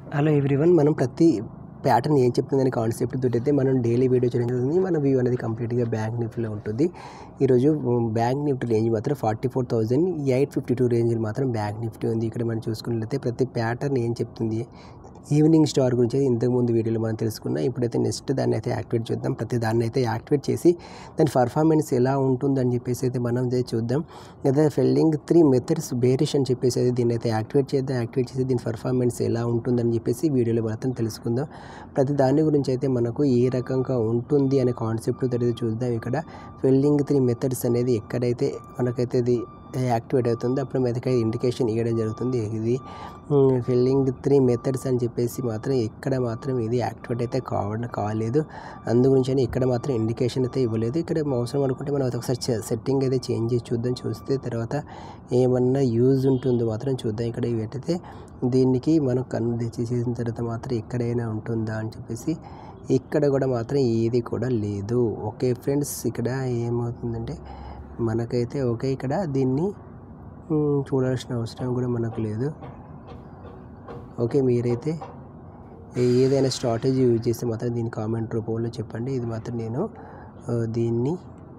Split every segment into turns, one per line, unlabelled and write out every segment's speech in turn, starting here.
Hello everyone, మనం ప్రతి pattern ఏం చెప్తుందని కాన్సెప్ట్ తోటైతే మనం డైలీ వీడియో చేయడం జరుగుతుంది. మన వ్యూ అనేది కంప్లీట్గా బ్యాంక్ నిఫ్టీలో ఉంటుంది. ఈరోజు బ్యాంక్ నిఫ్టీ రేంజ్ మాత్రం 44,852 రేంజ్ మాత్రం బ్యాంక్ నిఫ్టీ ఉంది. ఇక్కడ మనం చూసుకున్నట్లయితే ప్రతి ప్యాటర్న్ ఏం చెప్తుంది, ఈవినింగ్ స్టార్ గురించి అయితే ఇంతకుముందు వీడియోలో మనం తెలుసుకున్నాం. ఇప్పుడైతే నెక్స్ట్ దాన్ని అయితే యాక్టివేట్ చేద్దాం. ప్రతి దాన్ని అయితే యాక్టివేట్ చేసి దాని పర్ఫార్మెన్స్ ఎలా ఉంటుందని చెప్పేసి అయితే మనం చూద్దాం. లేదా ఫెల్లింగ్ 3 మెథడ్స్ బేరిష్ అని చెప్పేసి అయితే దీన్ని అయితే యాక్టివేట్ చేద్దాం. యాక్టివేట్ చేసి దీని పర్ఫార్మెన్స్ ఎలా ఉంటుందని చెప్పేసి వీడియోలో మాత్రం తెలుసుకుందాం. ప్రతి దాని గురించి అయితే మనకు ఏ రకంగా ఉంటుంది అనే కాన్సెప్ట్ అయితే చూద్దాం. ఇక్కడ ఫెల్లింగ్ 3 మెథడ్స్ అనేది ఎక్కడైతే మనకైతే ఇది యాక్టివేట్ అవుతుంది అప్పుడు మీదకి ఇండికేషన్ ఇవ్వడం జరుగుతుంది. ఇది ఫిల్లింగ్ 3 మెథడ్స్ అని చెప్పేసి మాత్రం ఇక్కడ మాత్రం ఇది యాక్టివేట్ అయితే కాలేదు. అందు గురించి ఇక్కడ మాత్రం ఇండికేషన్ అయితే ఇవ్వలేదు. ఇక్కడ అవసరం అనుకుంటే మనం ఒకసారి సెట్టింగ్ అయితే చేంజ్ చేసి చూద్దాం. చూస్తే తర్వాత ఏమన్నా యూజ్ ఉంటుందో మాత్రం చూద్దాం. ఇక్కడ ఇవైతే దీనికి మనం కన్ను చేసిన తర్వాత మాత్రం ఎక్కడైనా ఉంటుందా అని చెప్పేసి ఇక్కడ కూడా మాత్రం ఏది కూడా లేదు. ఓకే ఫ్రెండ్స్, ఇక్కడ ఏమవుతుందంటే మనకైతే ఓకే ఇక్కడ దీన్ని చూడాల్సిన అవసరం కూడా మనకు లేదు. ఓకే, మీరైతే ఏదైనా స్ట్రాటజీ యూజ్ చేస్తే మాత్రం దీని కామెంట్ రూపంలో చెప్పండి. ఇది మాత్రం నేను దీన్ని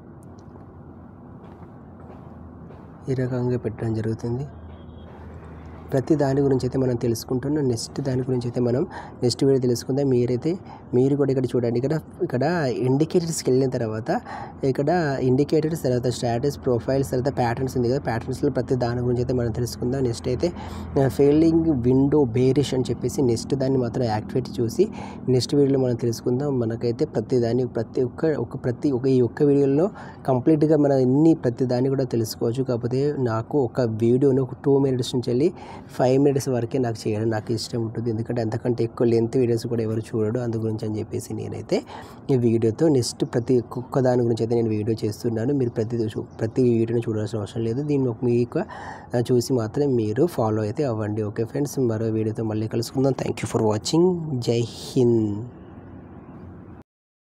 ఈ రకంగా పెట్టడం జరుగుతుంది. ప్రతి దాని గురించి అయితే మనం తెలుసుకుంటున్నాం. నెక్స్ట్ దాని గురించి అయితే మనం నెక్స్ట్ వీడియో తెలుసుకుందాం. మీరు కూడా ఇక్కడ చూడండి. ఇక్కడ ఇండికేటర్స్కి వెళ్ళిన తర్వాత ఇక్కడ ఇండికేటర్స్, తర్వాత స్టాటస్, ప్రొఫైల్స్, తర్వాత ప్యాటర్న్స్ ఉంది కదా. ప్యాటర్న్స్లో ప్రతి దాని గురించి అయితే మనం తెలుసుకుందాం. నెక్స్ట్ అయితే ఫెయిలింగ్ విండో బేరిష్ అని చెప్పేసి నెక్స్ట్ దాన్ని మాత్రం యాక్టివేట్ చూసి నెక్స్ట్ వీడియోలో మనం తెలుసుకుందాం. మనకైతే ఈ ఒక్క వీడియోలో కంప్లీట్గా మనం ప్రతి దాన్ని కూడా తెలుసుకోవచ్చు. కాకపోతే నాకు ఒక వీడియోను 2 మినిట్స్ నుంచి వెళ్ళి 5 మినిట్స్ వరకే నాకు చేయడం నాకు ఇష్టం ఉంటుంది. ఎందుకంటే అంతకంటే ఎక్కువ లెంత్ వీడియోస్ కూడా ఎవరు చూడడు. అందు గురించి అని చెప్పేసి నేనైతే ఈ వీడియోతో నెక్స్ట్ ప్రతి ఒక్క దాని గురించి అయితే నేను వీడియో చేస్తున్నాను. మీరు ప్రతి వీడియోని చూడాల్సిన అవసరం లేదు. దీన్ని మీకు చూసి మాత్రం మీరు ఫాలో అయితే అవ్వండి. ఓకే ఫ్రెండ్స్, మరో వీడియోతో మళ్ళీ కలుసుకుందాం. Thank you for watching. జై హింద్.